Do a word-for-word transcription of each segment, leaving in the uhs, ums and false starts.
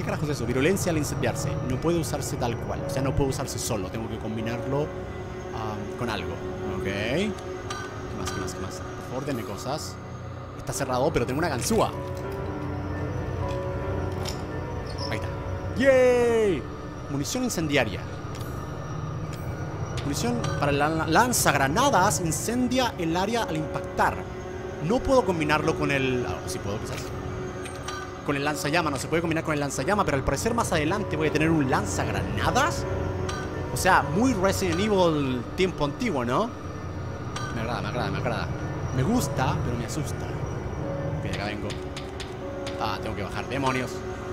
¿Qué carajo es eso? Virulencia al incendiarse. No puede usarse tal cual. O sea, no puede usarse solo. Tengo que combinarlo um, con algo. Ok. ¿Qué más? ¿Qué más? ¿Qué más? Por favor, denme cosas. Está cerrado, pero tengo una ganzúa. Ahí está. ¡Yay! Munición incendiaria. Munición para la lanzagranadas. Incendia el área al impactar. No puedo combinarlo con el... Oh, sí puedo, quizás. Con el lanzallama. No se puede combinar con el lanzallama, pero al parecer más adelante voy a tener un lanzagranadas. O sea, muy Resident Evil tiempo antiguo, ¿no? Me agrada, me agrada, me agrada. Me gusta, pero me asusta. Ok, acá vengo. Ah, tengo que bajar. Demonios.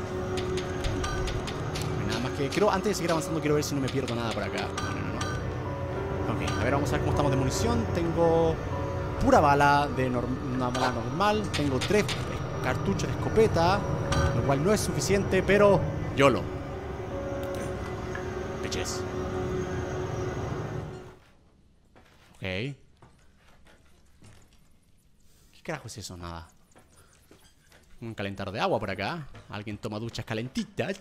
No hay nada más que... Quiero, antes de seguir avanzando, quiero ver si no me pierdo nada por acá. No, no, no, no. Ok, a ver, vamos a ver cómo estamos de munición. Tengo pura bala de una bala normal. Tengo tres cartuchos de escopeta, lo cual no es suficiente, pero YOLO. Bitches. Ok. ¿Qué carajo es eso? Nada. Un calentador de agua por acá. Alguien toma duchas calentitas.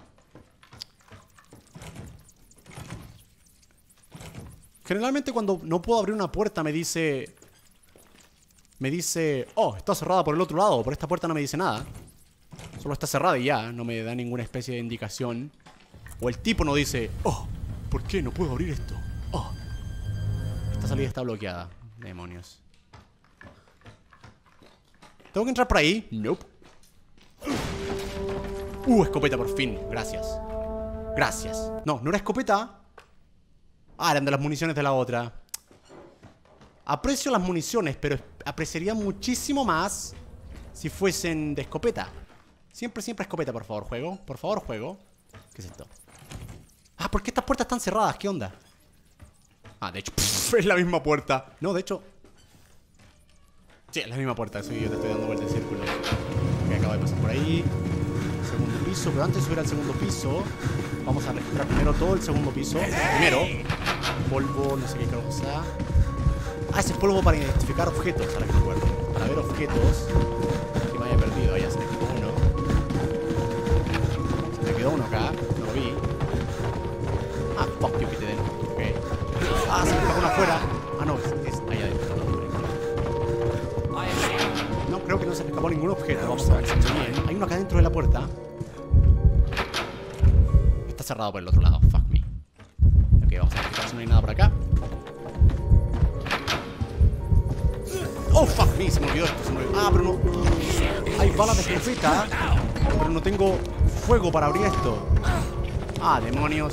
Generalmente cuando no puedo abrir una puerta me dice... Me dice... Oh, está cerrada por el otro lado. Por esta puerta no me dice nada. Solo está cerrada y ya. No me da ninguna especie de indicación. O el tipo no dice... Oh, ¿por qué no puedo abrir esto? Oh. Esta salida está bloqueada. Demonios. ¿Tengo que entrar por ahí? Nope. Uh, escopeta por fin. Gracias. Gracias. No, no era escopeta. Ah, eran de las municiones de la otra. Aprecio las municiones, pero apreciaría muchísimo más si fuesen de escopeta. Siempre, siempre escopeta, por favor, juego. Por favor, juego. ¿Qué es esto? Ah, ¿por qué estas puertas están cerradas? ¿Qué onda? Ah, de hecho, pff, es la misma puerta. No, de hecho... Sí, es la misma puerta. Eso yo te estoy dando vuelta en círculo. Ok, acabo de pasar por ahí. Segundo piso, pero antes de subir al segundo piso, vamos a registrar primero todo el segundo piso. Primero, polvo, no sé qué cosa. Ah, ese es polvo para identificar objetos, ahora que recuerdo. Para ver objetos. Que me haya perdido, ahí ya se me quedó uno. Se me quedó uno acá, no lo vi. Ah, fuck you, que te den. Ok. Ah, se me quedó uno afuera. Ah, no, es, es ahí adentro. No, creo que no se me escapó ningún objeto. Vamos a ver si estoy bien. Hay uno acá dentro de la puerta. Está cerrado por el otro lado, fuck me. Ok, vamos a ver si no hay nada por acá. Oh, fuck me, se me olvidó esto, se me olvidó. Ah, pero no... Hay balas de escopeta, pero no tengo fuego para abrir esto. Ah, demonios.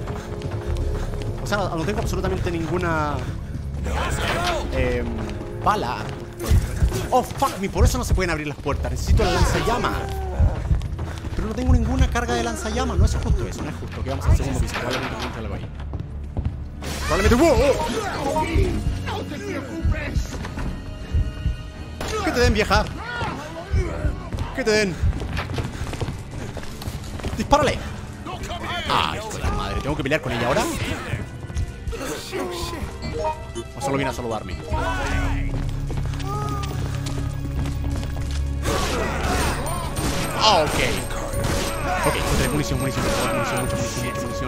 O sea, no, no tengo absolutamente ninguna... Eh, bala. Oh, fuck me, por eso no se pueden abrir las puertas. Necesito el lanzallamas. Pero no tengo ninguna carga de lanzallamas. No es justo eso, no es justo. Que vamos al segundo piso, probablemente encuentre algo ahí. Probablemente... ¡Wow! ¡Que te den, vieja! ¡Que te den! ¡Dispárale! ¡Ah, hijo de la madre! ¿Tengo que pelear con ella ahora? ¿O solo viene a saludarme? Ah, ok. Ok, entonces munición, munición, munición, mucha munición, mucha munición.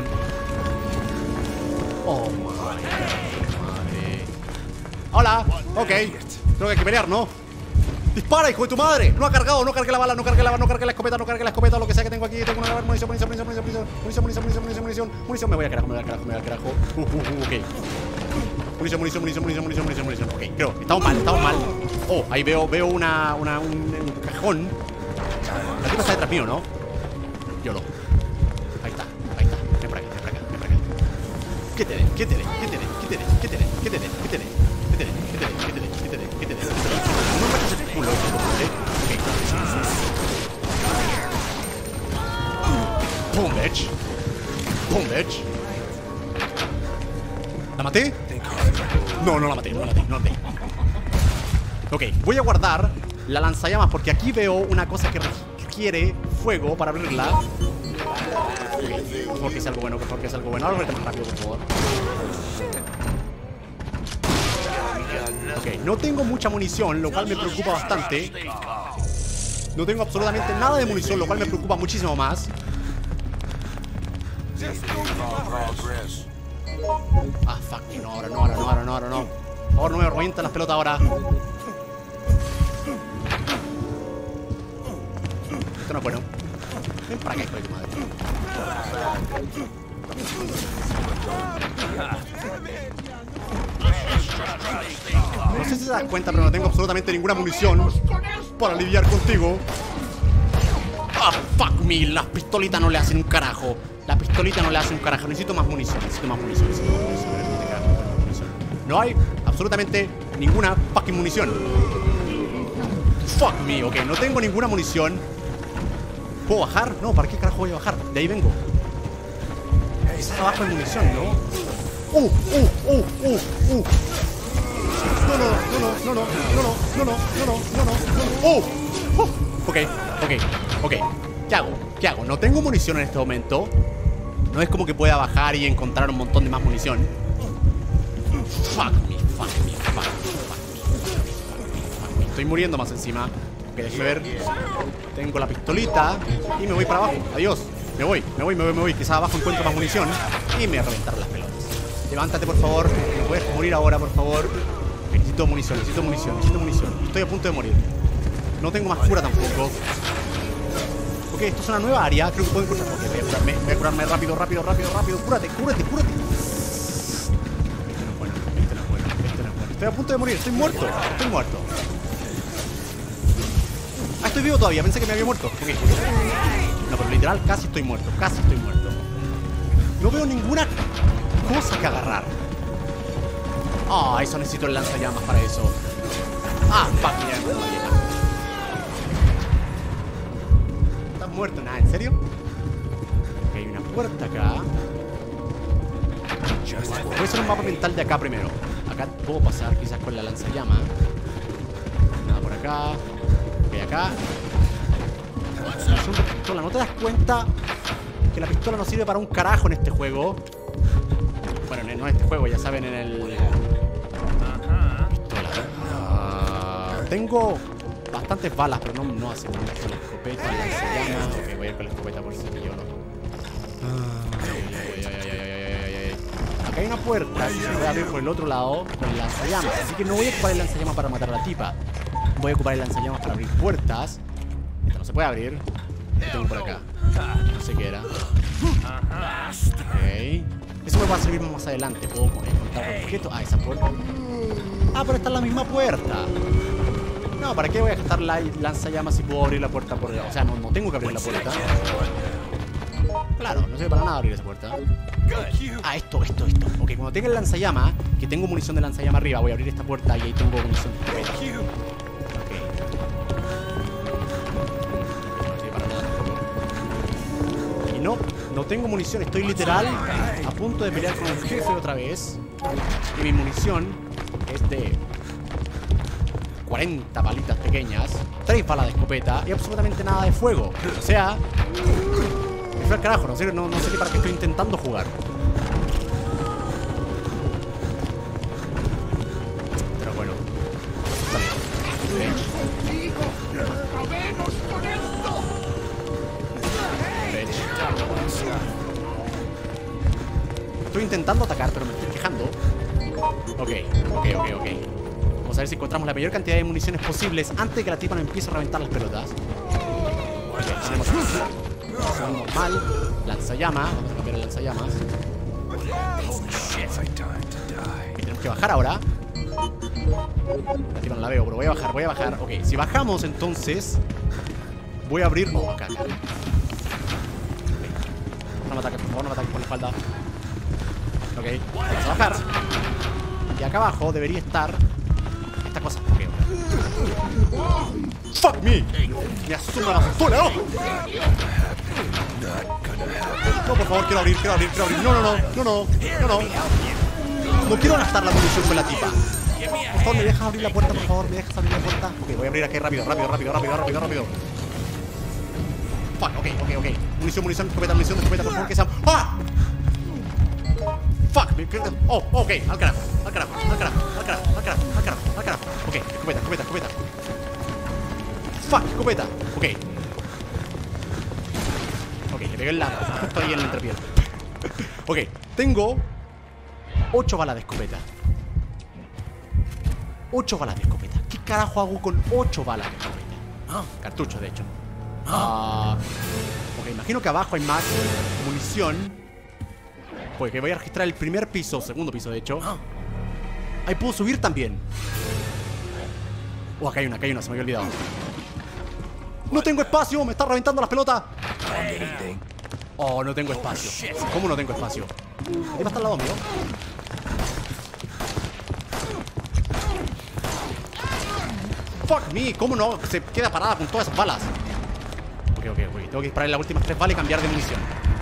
Oh, madre. Madre. Hola. Ok. Creo que hay que pelear, ¿no? ¡Dispara, hijo de tu madre! No ha cargado, no cargué la bala, no cargué la bala, no cargué la escopeta, no cargué la escopeta, lo que sea que tengo aquí. Tengo una munición, munición, munición, munición, munición, munición, munición, munición, munición, munición, munición. Me voy al carajo, me voy al carajo, me voy al carajo. Uh, uh, uh, ok. Munición, munición, munición, munición, munición, munición, munición. Ok, creo. Estamos mal, estamos mal. Oh, ahí veo, veo una, una, un, un cajón. La tipa está detrás mío, ¿no? YOLO. Ahí está, ahí está. Ven por acá, ven por acá, ven por acá. ¿Qué te den? ¿Qué te den? ¿Qué te den? ¿Qué te den? ¿Qué te den? ¿Qué te den? ¿Qué te den? ¿Qué te den? ¿Qué te den? ¿Qué te den? ¿Qué te den? ¿Qué te den? No me haces el culo, ¿eh? Boom, bitch. Boom, bitch. ¿La maté? No, no la maté, no la maté, no la maté. Ok, voy a guardar la lanzallamas porque aquí veo una cosa que requiere fuego para abrirla. Por favor que sea algo bueno, por favor que sea algo bueno. Ahora más rápido, por favor. Ok, no tengo mucha munición, lo cual me preocupa bastante. No tengo absolutamente nada de munición, lo cual me preocupa muchísimo más. Ah, fuck, no, ahora no, ahora no, ahora no, ahora no. Por favor, no me revientan las pelotas ahora. Esto no es bueno. Ven para acá, hijo de tu madre. No sé si te das cuenta, pero no tengo absolutamente ninguna munición para lidiar contigo. Ah, fuck me. Las pistolitas no le hacen un carajo. La pistolita no le hace un carajo. Necesito más munición. Necesito más munición. Necesito más munición. No hay absolutamente ninguna fucking munición. Fuck me. Ok, no tengo ninguna munición. ¿Puedo bajar? No, ¿para qué carajo voy a bajar? De ahí vengo. Quizás abajo hay munición, ¿no? ¡Uh! ¡Uh! ¡Uh! ¡Uh! ¡Uh! No, no, no, no, no, no, no, no, no, no, no, no, no. ¡Oh! ¡Oh! Ok, ok, ok. ¿Qué hago? ¿Qué hago? No tengo munición en este momento. No es como que pueda bajar y encontrar un montón de más munición. Fuck me, fuck me, fuck me, fuck me, fuck me. Estoy muriendo más encima. Ok, déjame ver. Tengo la pistolita y me voy para abajo. Adiós. Me voy, me voy, me voy, me voy. Quizás abajo encuentro más munición y me reventar las pelotas. Levántate, por favor. No puedes morir ahora, por favor. Necesito munición, necesito munición, necesito munición. Estoy a punto de morir. No tengo más cura tampoco. Ok, esto es una nueva área. Creo que puedo encontrar. Ok, voy a curarme, voy a curarme rápido, rápido, rápido, rápido. Cúrate, cúrate, cúrate. Esto no es bueno, esto no es bueno, esto no es bueno. Estoy a punto de morir, estoy muerto, estoy muerto. Ah, estoy vivo todavía, pensé que me había muerto. Ok. No, pero literal casi estoy muerto, casi estoy muerto. No veo ninguna cosa que agarrar. Ah, oh, eso necesito el lanzallamas para eso. Ah, fuck, ya no me llega. ¿Estás muerto? Nada, ¿en serio? Ok, hay una puerta acá. Voy a hacer un mapa mental de acá primero. Acá puedo pasar quizás con la lanzallamas. Nada por acá. Ok, acá. Pistola. ¿No te das cuenta que la pistola no sirve para un carajo en este juego? Bueno, no en este juego, ya saben, en el... Pistola. Uh, tengo bastantes balas, pero no, no hace mucho. La escopeta, la lanzallamas. Ok, voy a ir con la escopeta por si yo no. Ay, ay, ay, ay, ay, ay. Acá hay una puerta y se puede abrir por el otro lado con el lanzallamas. Así que no voy a ocupar el lanzallamas para matar a la tipa. Voy a ocupar el lanzallamas para abrir puertas. Esta no se puede abrir. ¿Qué tengo por acá? No sé qué era. Ok. Eso me va a servir más adelante. Puedo encontrar objetos. Ah, esa puerta. Ah, pero esta es la misma puerta. No, ¿para qué voy a gastar la lanzallamas si puedo abrir la puerta por... O sea, no, no tengo que abrir la puerta. Claro, no sirve para nada abrir esa puerta. Ah, esto, esto, esto. Ok, cuando tenga el lanzallamas, que tengo munición de lanzallamas arriba, voy a abrir esta puerta y ahí tengo munición de escopeta. No, no tengo munición, estoy literal a punto de pelear con el jefe otra vez. Y mi munición es de cuarenta balitas pequeñas, tres balas de escopeta y absolutamente nada de fuego. O sea, me fue al carajo, no sé, no, no sé qué para qué estoy intentando jugar. Pero bueno, está bien. Okay. Estoy intentando atacar, pero me estoy quejando. Ok, ok, ok, ok. Vamos a ver si encontramos la mayor cantidad de municiones posibles antes de que la tipa nos empiece a reventar las pelotas. Ok, tenemos munición normal. Lanzallamas. Vamos a cambiar el lanzallamas. Okay, tenemos que bajar ahora. La tipa no la veo, pero voy a bajar, voy a bajar. Ok, si bajamos entonces voy a abrir... Oh, acá, acá. Okay. No me ataques, por favor, no me ataques por la espalda. Ok, vamos a bajar. Y acá abajo debería estar esta cosa. Okay, okay. ¡Fuck me! ¡Me asuma la zona! ¡Oh! No, por favor, quiero abrir, quiero abrir, quiero abrir. No, no, no, no, no, no, no. No quiero gastar la munición con la tipa. Por favor, ¿me dejas abrir la puerta, por favor? ¿Me dejas abrir la puerta? Ok, voy a abrir aquí rápido, rápido, rápido, rápido, rápido, rápido. Fuck, ok, ok, ok. Munición, munición, escopeta, munición, escopeta, por favor, que sea... ¡Ah! Fuck, oh, ok, al carajo, al carajo, al carajo, al carajo, al carajo, al carajo, al carajo. Ok, escopeta, escopeta, escopeta. Fuck, escopeta. Ok. Ok, le pegué en la... justo ahí en la entrepiel. Ok, tengo ocho balas de escopeta. ocho balas de escopeta. ¿Qué carajo hago con ocho balas de escopeta? Ah, cartuchos, de hecho. Ah, ok, imagino que abajo hay más munición. Pues que voy a registrar el primer piso, segundo piso, de hecho. Ahí puedo subir también. Oh, acá hay una, acá hay una, se me había olvidado. ¡No tengo espacio! ¡Me está reventando las pelotas! Oh, no tengo espacio. ¿Cómo no tengo espacio? ¿Qué va a estar al lado mío? Fuck me, ¿cómo no se queda parada con todas esas balas? Ok, ok, ok. Tengo que disparar las últimas tres balas y cambiar de munición.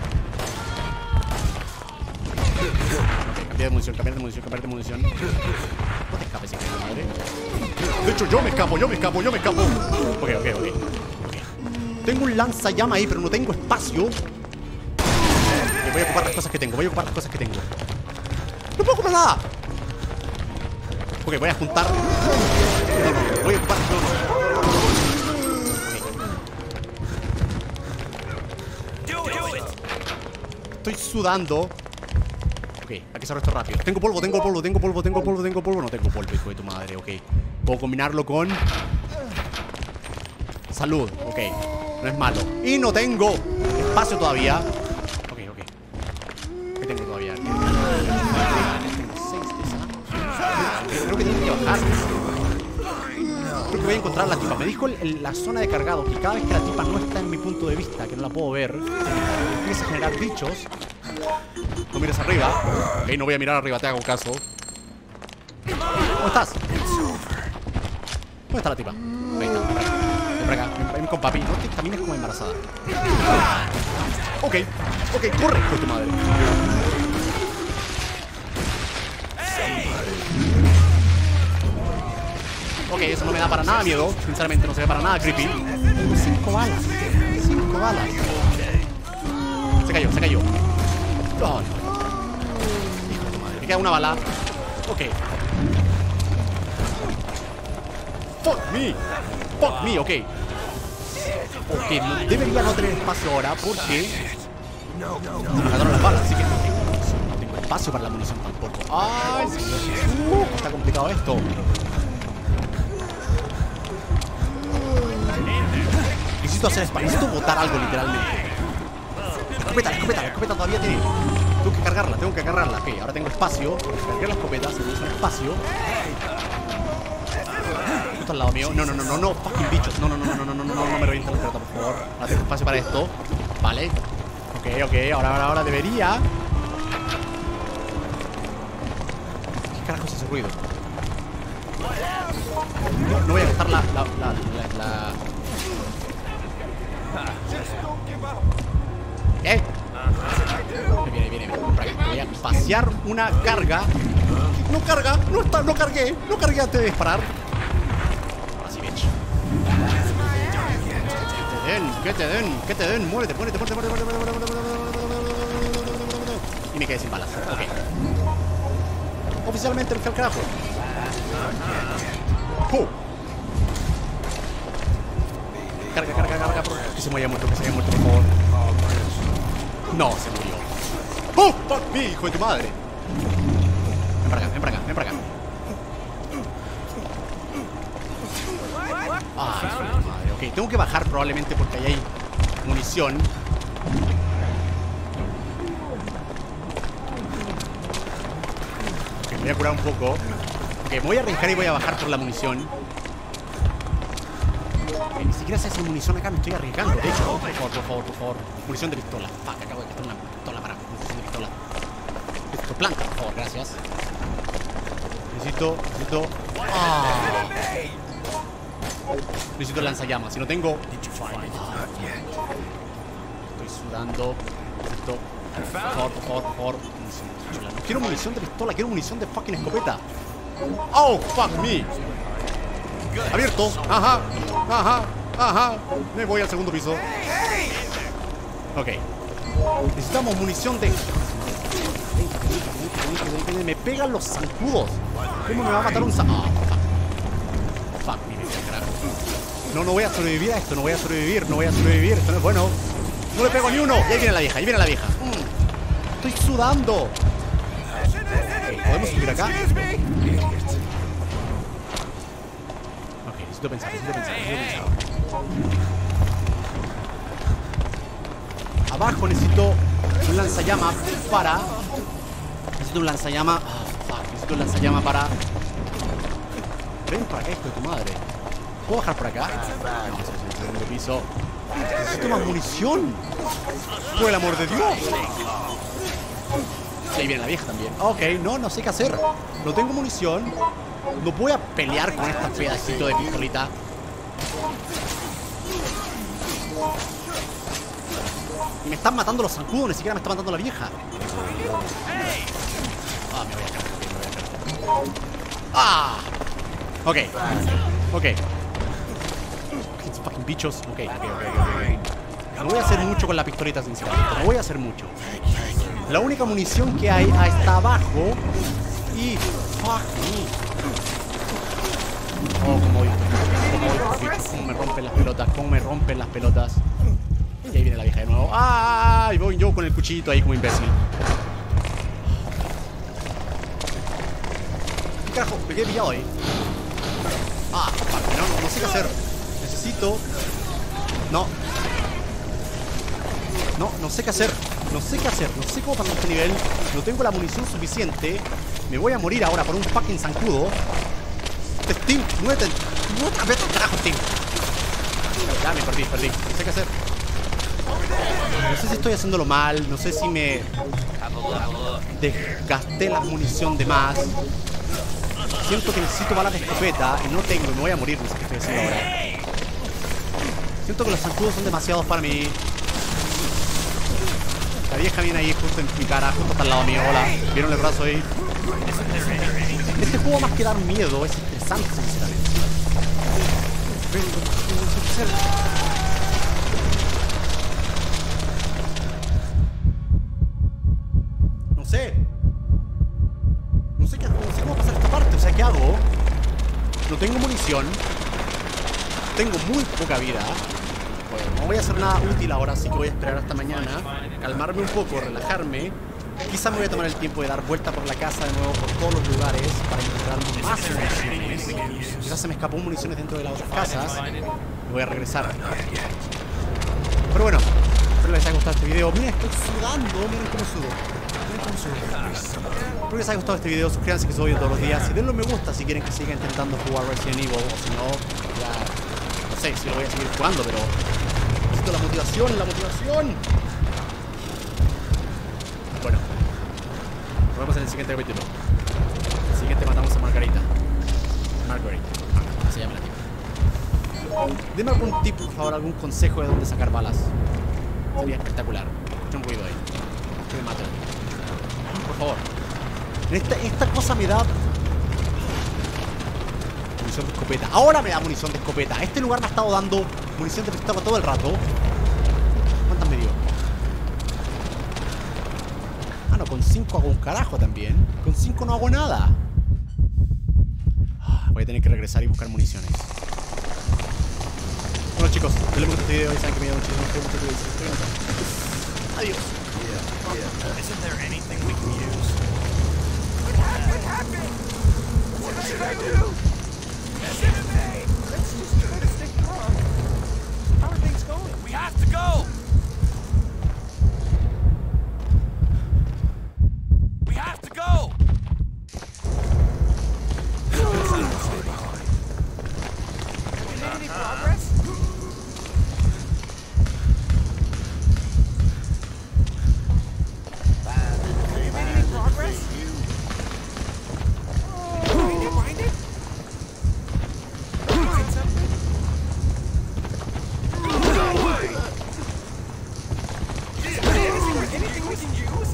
Ok, cambiar de munición, cambiar de munición, cambiar de munición. No te escapes, hija de madre. De hecho, yo me escapo, yo me escapo, yo me escapo. Ok, ok, ok. okay. Tengo un lanzallamas ahí, pero no tengo espacio. Okay, voy a ocupar las cosas que tengo, voy a ocupar las cosas que tengo. ¡No puedo ocupar nada! Ok, voy a juntar. No, no, no, voy a ocupar. No, no. Okay. Estoy sudando. Ok, hay que hacer esto rápido. Tengo polvo, tengo polvo, tengo polvo, tengo polvo, tengo polvo. No tengo polvo, hijo de tu madre, ok. Puedo combinarlo con salud, ok. No es malo. Y no tengo espacio todavía. Ok, ok. ¿Qué tengo todavía? Tengo seis de esa. Creo que tengo que bajar. Creo que voy a encontrar a la tipa. Me dijo el, el, la zona de cargado que cada vez que la tipa no está en mi punto de vista, que no la puedo ver, empieza a generar bichos. No mires arriba. Ok, no voy a mirar arriba, te hago caso. ¿Cómo estás? ¿Dónde está la tipa? Ahí está. Ven para acá. Ven con papi. No te camines como embarazada. Ok, ok, corre con tu madre. Ok, eso no me da para nada miedo. Sinceramente, no se ve para nada creepy. Tengo cinco balas. Cinco balas. Se cayó, se cayó. Oh, no. Me queda una bala. Ok. Fuck me. Fuck me, ok. Ok, no, debería no tener espacio ahora porque se me acabaron las balas, así que no tengo, no tengo espacio para la munición tampoco. Ay, uh, está complicado esto. Necesito hacer espacio, necesito botar algo literalmente. La escopeta, la escopeta, la escopeta todavía tiene. Tengo que cargarla, tengo que cargarla. Ok, ahora tengo espacio. Cargué la escopeta, se me hizo un espacio. Justo al lado mío. No, no, no, no, no. Fucking bichos. No, no, no, no, no, no, no, no, no me revienten la pelota, por favor. Ahora tengo espacio para esto. Vale. Ok, ok. Ahora, ahora, ahora debería. ¿Qué carajo es ese ruido? No, no voy a gastar la, la, la, la, la... ¿Eh? Viene, viene, viene. Voy a pasear una carga. No carga, no está, no cargué. No cargué antes de disparar. Ahora sí, bitch. Que te den, que te den, que te den. Muérete, muérete, muérete, muérete, muérete, muérete, muérete, muérete. Y me quedé sin balas. Ok. Oficialmente me fui al carajo. ¡Oh! Carga, carga, carga. Que se me haya muerto, que se haya muerto, por favor. No, se murió. ¡Oh! ¡Fuck me, hijo de tu madre! Ven para acá, ven para acá, ven para acá. Ay, hijo de tu madre. Ok, tengo que bajar probablemente porque ahí hay munición. Ok, me voy a curar un poco. Ok, me voy a arriesgar y voy a bajar por la munición. Okay, ni siquiera sé si hay munición acá, me estoy arriesgando. De hecho, por favor, por favor, por favor. Munición de pistola. Fuck, acabo de gastar una pistola para munición de pistola. Necesito planta, por favor, gracias. Necesito, necesito. Ah. Necesito lanzallamas. Si no tengo. Estoy sudando. Necesito. Por favor, por favor, por favor. No quiero munición de pistola, quiero munición de fucking escopeta. Oh, fuck me. Abierto. Ajá. Ajá. Ajá. Me voy al segundo piso. Ok. Necesitamos munición de... Me pegan los zancudos. ¿Cómo me va a matar un zancudo? Ah, fuck. Fuck, me voy al carajo. No, no voy a sobrevivir a esto. No voy a sobrevivir. No voy a sobrevivir. Esto no es bueno. No le pego ni uno. Y ahí viene la vieja. Ahí viene la vieja. Mm. Estoy sudando. Okay, ¿podemos subir acá? Ok, necesito pensar. Necesito pensar. Necesito pensar. Abajo necesito un lanzallamas para... Necesito un lanzallamas... Oh, fuck. Necesito un lanzallamas para... Ven para acá, hijo de tu madre. ¿Puedo bajar por acá? No, es el segundo piso. Necesito más munición. Por el amor de Dios. Sí, ahí viene la vieja también. Ok, no, no sé qué hacer. No tengo munición. No voy a pelear con este pedacito de pistolita. Y me están matando los zancudos, ni siquiera me está matando la vieja. Ah, me voy a caer, me voy a caer. Ah. Ok. Ok. Estos fucking bichos. Ok, ok, ok, ok. No voy a hacer mucho con la pistolita, sinceramente. No voy a hacer mucho. La única munición que hay está abajo. Y... Fuck me. Oh, como hoy. Como hoy. Cómo me rompen las pelotas. Cómo me rompen las pelotas. Y ahí viene la vieja de nuevo. ¡Ah! Y voy yo con el cuchillito ahí como imbécil. ¿Qué carajo? Me quedé pillado ahí. Ah, fuck, no, no, no sé qué hacer. Necesito... No. No, no sé qué hacer. No sé qué hacer. No sé cómo pasar este nivel. No tengo la munición suficiente. Me voy a morir ahora por un fucking zancudo. Steam, muévete. Muévete, vete al carajo, Steam. Ya, me perdí, perdí. No sé qué hacer. No sé si estoy haciéndolo mal. No sé si me desgasté la munición de más. Siento que necesito balas de escopeta y no tengo, y me voy a morir. No sé qué estoy haciendo ahora. Siento que los zancudos son demasiados para mí. La vieja viene ahí justo en mi cara, justo hasta al lado mío. Hola, ¿vieron el brazo ahí? Este juego, más que dar miedo, es estresante, sinceramente. No sé. No sé qué, no sé cómo pasar esta parte. O sea, ¿qué hago? No tengo munición. Tengo muy poca vida. Bueno, no voy a hacer nada útil ahora, así que voy a esperar hasta mañana. Calmarme un poco, relajarme. Quizá me voy a tomar el tiempo de dar vuelta por la casa de nuevo, por todos los lugares, para encontrar más municiones. Quizás se me escapó municiones dentro de las otras casas. Y voy a regresar. Pero bueno, espero les haya gustado este video. Miren, estoy sudando. Miren cómo sudo. Miren cómo sudo. Espero que les haya gustado este video. Suscríbanse, que subo yo todos los días. Y denle un me gusta si quieren que siga intentando jugar Resident Evil. O si no, ya... No sé si lo voy a seguir jugando, pero... Necesito la motivación, la motivación. Bueno, nos vemos en el siguiente capítulo. En el siguiente matamos a Margarita. Margarita, ah, se llama la tipa. Deme algún tip, por favor, algún consejo de dónde sacar balas. Sería espectacular. Escucha un ruido ahí. Que me maten. Por favor. Esta, esta cosa me da... Munición de escopeta. Ahora me da munición de escopeta. Este lugar me ha estado dando munición de pistola todo el rato. ¿Cuántas me dio? Ah, no, con cinco hago un carajo también. Con cinco no hago nada. Voy a tener que regresar y buscar municiones. Bueno, chicos, denle me gusta este video y saben que me dio muchísimo. Adiós. Yeah, yeah. Isn't there anything we can use? What happened? What should I do? S M A! Let's just try to stay calm. How are things going? We have to go! We have to go! Stay behind. Have you made any progress? Have you made any progress? Find it, find it? Find something? No way! Is there anything, anything we can use?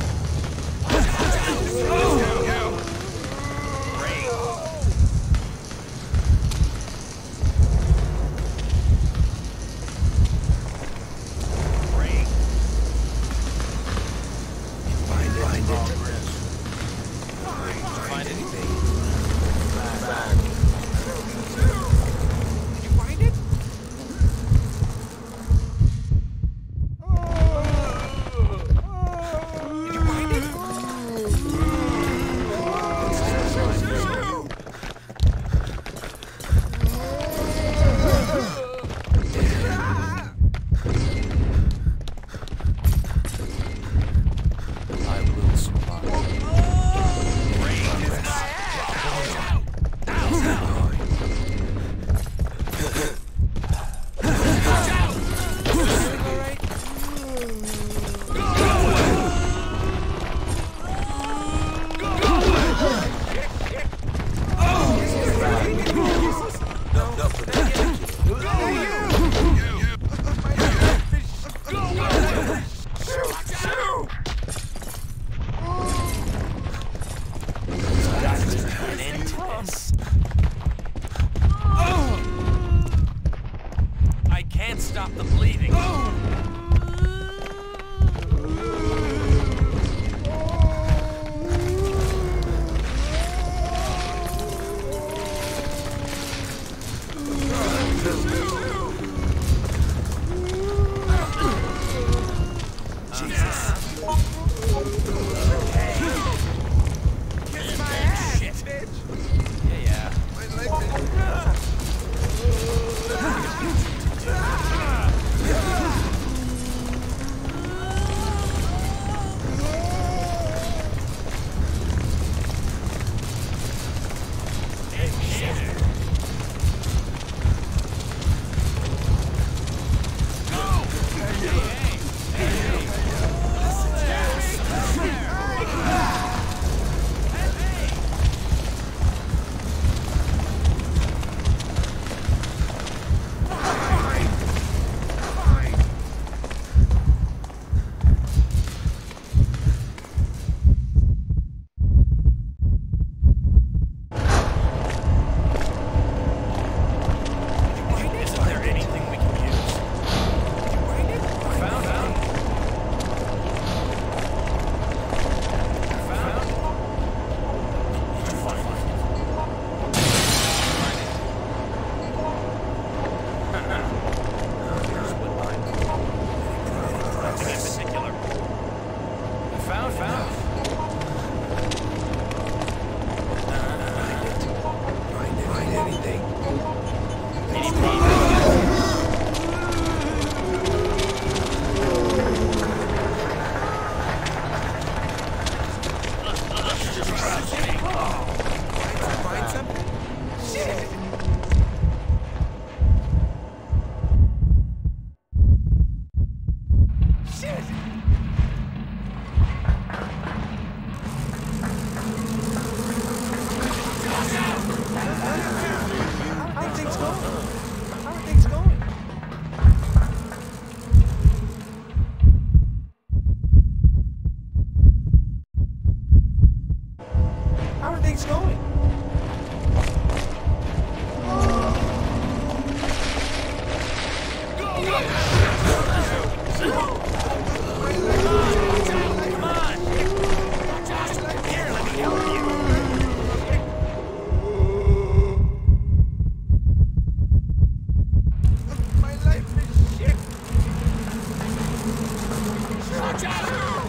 Watch out!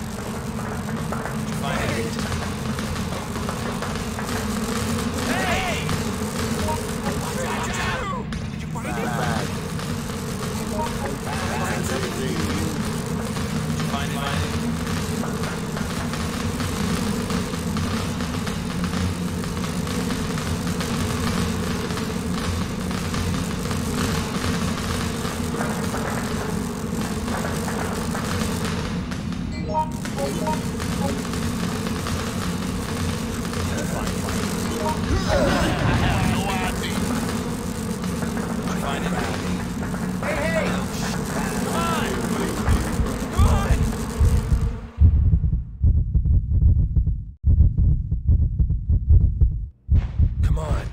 Find it. Hey! Watch out! Did you find it? Bag. Find it. Find it. Find it. Hey, hey! Come on! Come on.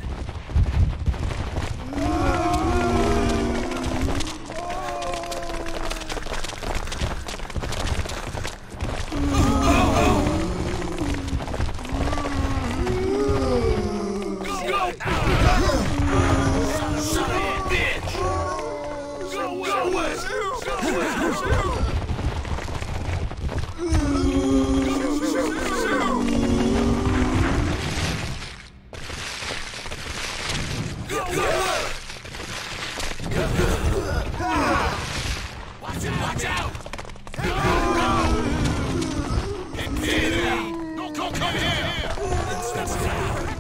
Watch out! Watch out! Don't come, come here!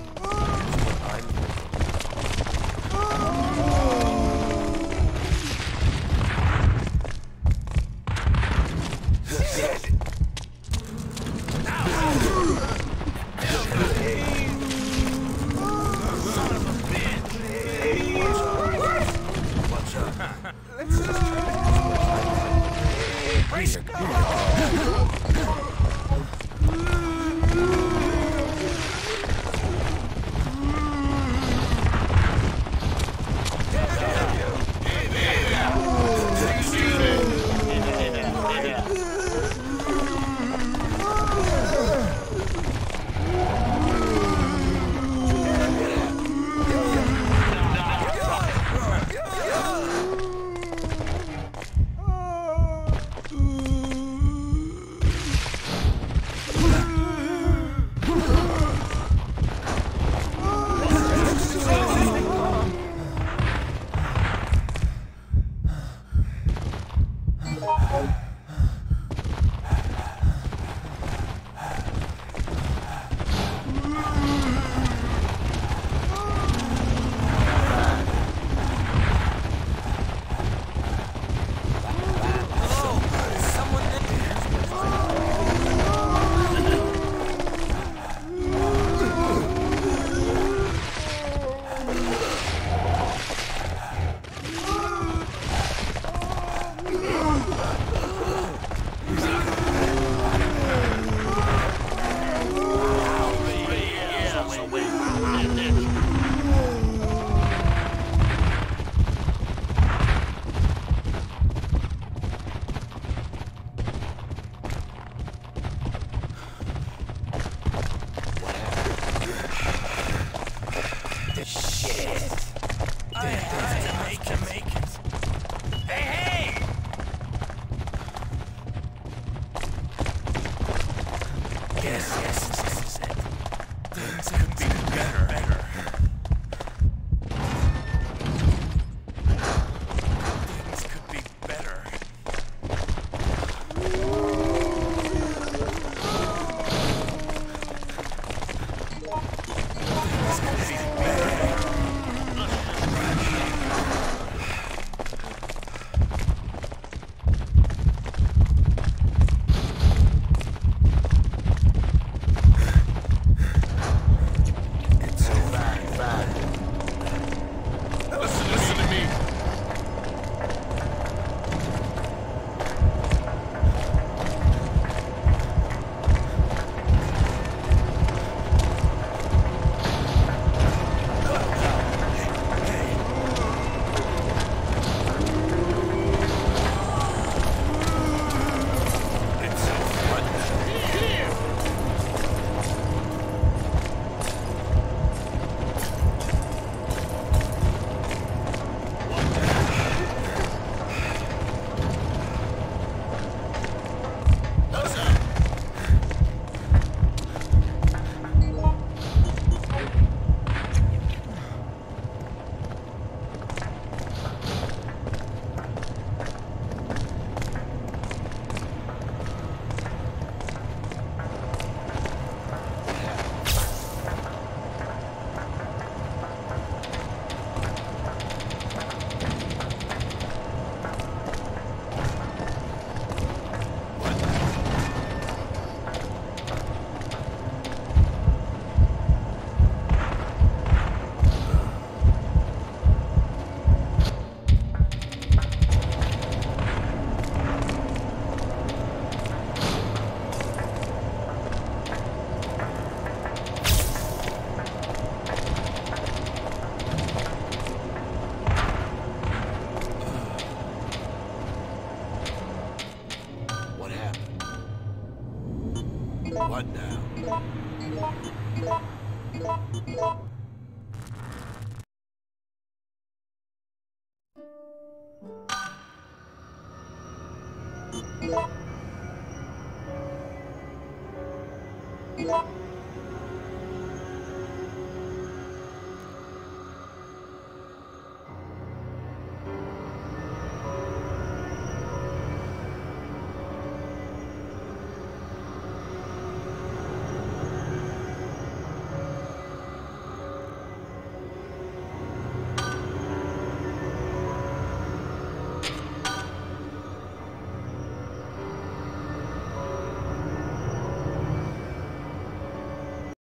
Yes, yes, this is it. Things could be better, better. Things could be better. Things could be better. What now?